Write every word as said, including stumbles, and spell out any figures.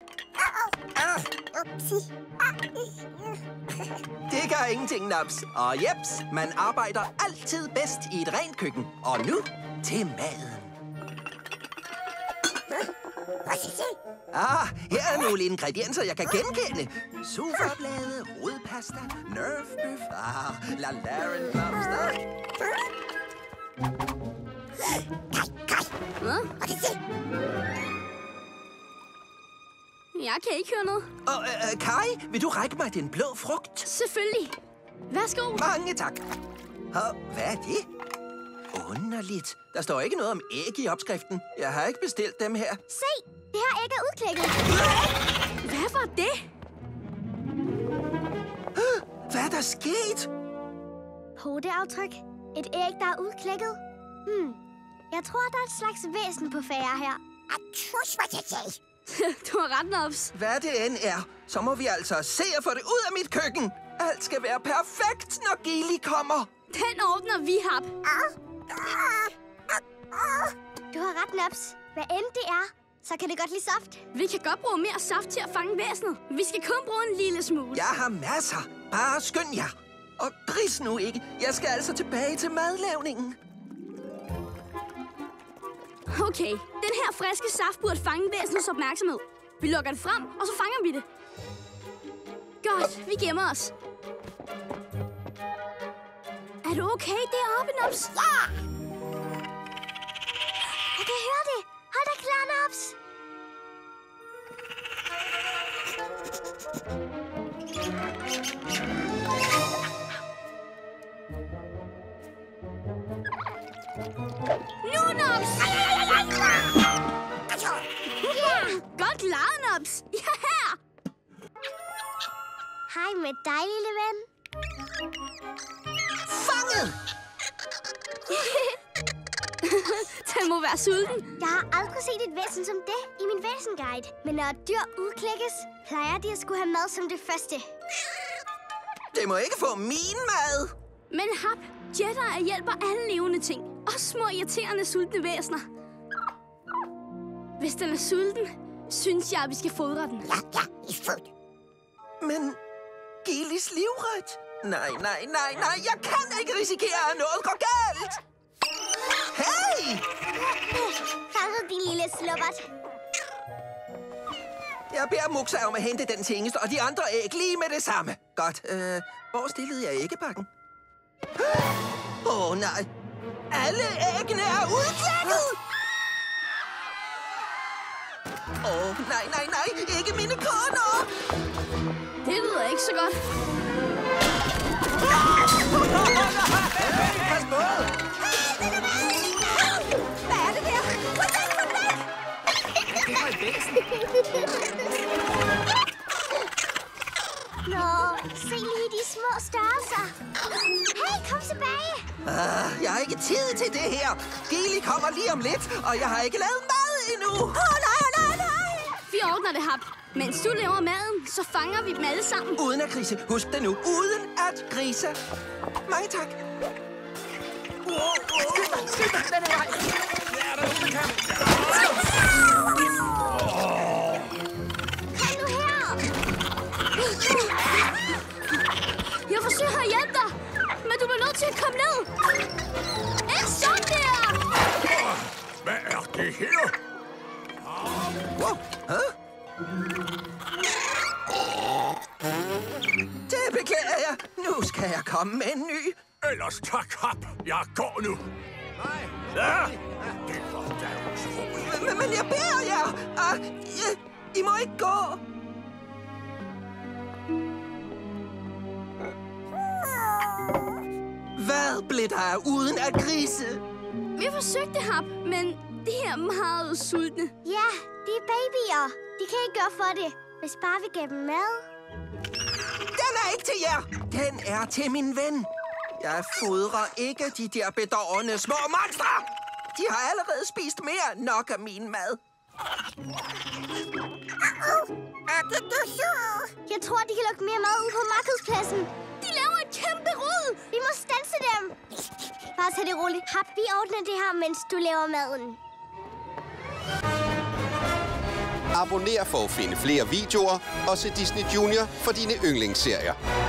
Ah. Det gør ingenting, Nobs. Og jeps, man arbejder altid bedst i et rent køkken. Og nu til maden. Ah, her er nogle ingredienser, jeg kan genkende. Sofablade, rodpasta, nerfbøf, ah, la laren lobster. Jeg kan ikke høre noget. Og øh, Kai, vil du række mig den blå frugt? Selvfølgelig. Værsgo. Mange tak. Og hvad er det? Underligt. Der står ikke noget om æg i opskriften. Jeg har ikke bestilt dem her. Se, det her æg er udklækket. Hvad var det? Hvad er der sket? Poteaftryk. Et æg, der er udklækket. Hmm. Jeg tror, der er et slags væsen på færre her. Du har ret, Nobs. Hvad det end er, så må vi altså se at få det ud af mit køkken. Alt skal være perfekt, når Gili kommer. Den ordner vi, Hap. Du har ret, Nobs. Hvad end det er, så kan det godt lide saft. Vi kan godt bruge mere saft til at fange væsenet. Vi skal kun bruge en lille smule. Jeg har masser. Bare skynd jer. Og gris nu ikke. Jeg skal altså tilbage til madlavningen. Okay, den her friske saft burde fange væsenets opmærksomhed. Vi lukker det frem, og så fanger vi det. Godt, vi gemmer os. Er du okay deroppe, Nobs? Ja! Jeg kan høre det. Hold dig klar, Nobs. Nu, Nobs! Ja! Godt klaret, Nobs! Ja, her! Hej med dig, lille ven. Fanget! Den må være sulten. Jeg har aldrig set et væsen som det i min væsenguide. Men når dyr udklækkes, plejer de at skulle have mad som det første. Det må ikke få min mad. Men Hap, Jedi hjælper alle levende ting. Også små irriterende sultne væsener. Hvis den er sulten, synes jeg, at vi skal fodre den. Ja, ja, i fod. Men Gilis livret? Nej, nej, nej, nej. Jeg kan ikke risikere, at noget går galt. Hey! Fanget din lille slubbert. Jeg beder Muxa om at hente den tingest, og de andre æg lige med det samme. Godt. Øh, hvor stillede jeg æggebakken? Åh, oh, nej. Alle æggene er udklækket! Åh, oh, nej, nej, nej. Ikke mine kunder! Det lyder ikke så godt. Pas på! Hvad er det der? Hvordan for den? Det var et væsen. Nå, se lige de små størrelser. Hey, kom tilbage. Uh, jeg har ikke tid til det her. Gili kommer lige om lidt, og jeg har ikke lavet mad endnu. Åh, oh, nej, nej, nej. Vi ordner det, Hap. Mens du laver maden, så fanger vi dem alle sammen. Uden at grise. Husk det nu. Uden at grise. Mange tak. Skynd dig, skynd dig, den er vej. Ja, er der nogen, der kan? Kom nu her. Jeg forsøger at hjælpe dig, men du bliver nødt til at komme ned. Ikke sådan der! Hvad er det her? Wow. Huh? Det beklager jeg. Nu skal jeg komme med en ny. Ellers tak, Hap. Jeg går nu. Nej. Ja, det var da utroligt. Men, men jeg beder jer. Uh, I, I må ikke gå. Hvad blev der af uden at grise? Vi forsøgte, Hap, men de er meget sultne. Ja, de er babyer. De kan ikke gøre for det, hvis bare vi giver dem mad. Den er ikke til jer. Den er til min ven. Jeg fodrer ikke de der bedårende små monstre. De har allerede spist mere end nok af min mad. Er det du så? Jeg tror, de kan lukke mere mad ud på markedspladsen. De laver et kæmpe rod. Vi må standse dem. Bare tag det roligt. Hap, vi ordner det her, mens du laver maden. Abonner for at finde flere videoer og se Disney Junior for dine yndlingsserier.